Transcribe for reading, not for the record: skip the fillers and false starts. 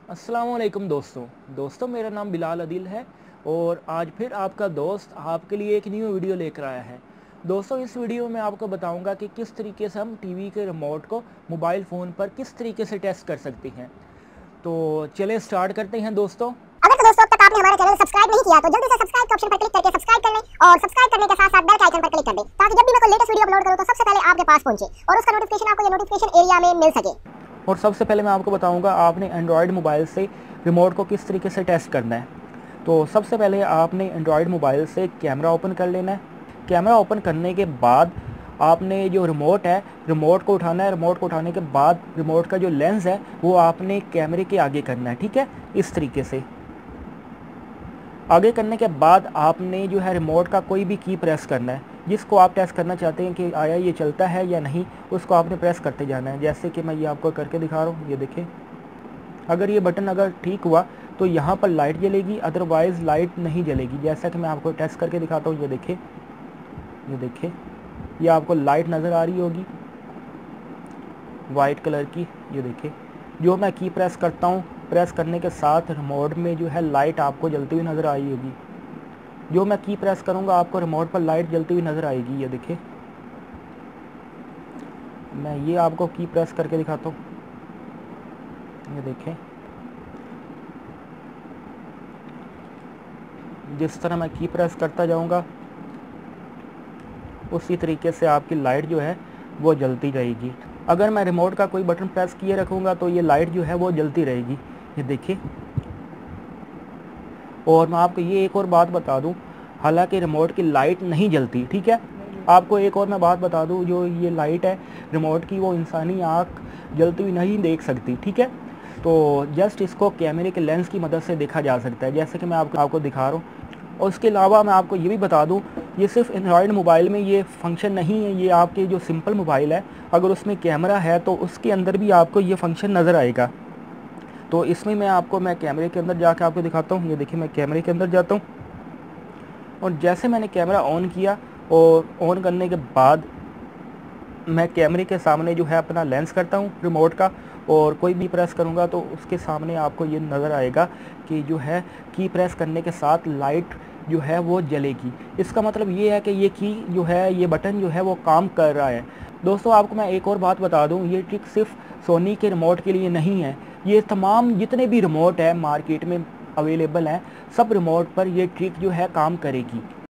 अस्सलामुअलैकुम दोस्तों मेरा नाम बिलाल अदिल है और आज फिर आपका दोस्त आपके लिए एक न्यू वीडियो लेकर आया है। दोस्तों इस वीडियो में आपको बताऊंगा कि किस तरीके से हम टीवी के रिमोट को मोबाइल फ़ोन पर किस तरीके से टेस्ट कर सकते हैं। तो चलिए स्टार्ट करते हैं दोस्तों। अगर तो दोस्तों अब तक आपने हमारा चैनल सब्सक्राइब नहीं किया तो जल्दी से सब्सक्राइब के ऑप्शन पर क्लिक करके सब्सक्राइब कर लें और सब्सक्राइब करने के साथ साथ बेल के आइकन पर क्लिक कर दें ताकि जब भी मैं कोई लेटेस्ट वीडियो अपलोड करूं तो सबसे पहले आपके पास पहुंचे और उसका नोटिफिकेशन आपको ये नोटिफिकेशन एरिया में मिल सके। और सबसे पहले मैं आपको बताऊंगा आपने एंड्रॉयड मोबाइल से रिमोट को किस तरीके से टेस्ट करना है। तो सबसे पहले आपने एंड्रॉयड मोबाइल से कैमरा ओपन कर लेना है। कैमरा ओपन करने के बाद आपने जो रिमोट है, रिमोट को उठाना है। रिमोट को उठाने के बाद रिमोट का जो लेंस है वो आपने कैमरे के आगे करना है, ठीक है। इस तरीके से आगे करने के बाद आपने जो है रिमोट का कोई भी की प्रेस करना है, जिसको आप टेस्ट करना चाहते हैं कि आया ये चलता है या नहीं, उसको आपने प्रेस करते जाना है। जैसे कि मैं ये आपको करके दिखा रहा हूँ, ये देखें। अगर ये बटन अगर ठीक हुआ तो यहाँ पर लाइट जलेगी, अदरवाइज़ लाइट नहीं जलेगी। जैसा कि मैं आपको टेस्ट करके दिखाता हूँ, ये देखें, ये आपको लाइट नज़र आ रही होगी वाइट कलर की। ये देखें, जो मैं की प्रेस करता हूँ, प्रेस करने के साथ रिमोट में जो है लाइट आपको जलती हुई नज़र आई होगी। जो मैं की प्रेस करूँगा आपको रिमोट पर लाइट जलती हुई नज़र आएगी। ये देखें, मैं ये आपको की प्रेस करके दिखाता हूँ, ये देखें। जिस तरह मैं की प्रेस करता जाऊँगा उसी तरीके से आपकी लाइट जो है वो जलती रहेगी। अगर मैं रिमोट का कोई बटन प्रेस किए रखूँगा तो ये लाइट जो है वो जलती रहेगी। ये देखिए। और मैं आपको ये एक और बात बता दूं, हालांकि रिमोट की लाइट नहीं जलती, ठीक है। आपको एक और मैं बात बता दूं, जो ये लाइट है रिमोट की वो इंसानी आँख जलती हुई नहीं देख सकती, ठीक है। तो जस्ट इसको कैमरे के लेंस की मदद से देखा जा सकता है, जैसे कि मैं आपको दिखा रहा हूँ। और उसके अलावा मैं आपको ये भी बता दूं, ये सिर्फ एंड्रॉयड मोबाइल में ये फंक्शन नहीं है, ये आपके जो सिंपल मोबाइल है अगर उसमें कैमरा है तो उसके अंदर भी आपको ये फंक्शन नज़र आएगा। तो इसमें मैं कैमरे के अंदर जाकर आपको दिखाता हूँ। ये देखिए, मैं कैमरे के अंदर जाता हूँ और जैसे मैंने कैमरा ऑन किया और ऑन करने के बाद मैं कैमरे के सामने जो है अपना लेंस करता हूँ रिमोट का, और कोई भी प्रेस करूँगा तो उसके सामने आपको ये नज़र आएगा कि जो है की प्रेस करने के साथ लाइट जो है वो जलेगी। इसका मतलब ये है कि ये की जो है, ये बटन जो है वो काम कर रहा है। दोस्तों आपको मैं एक और बात बता दूं, ये ट्रिक सिर्फ सोनी के रिमोट के लिए नहीं है, ये तमाम जितने भी रिमोट है मार्केट में अवेलेबल हैं, सब रिमोट पर ये ट्रिक जो है काम करेगी।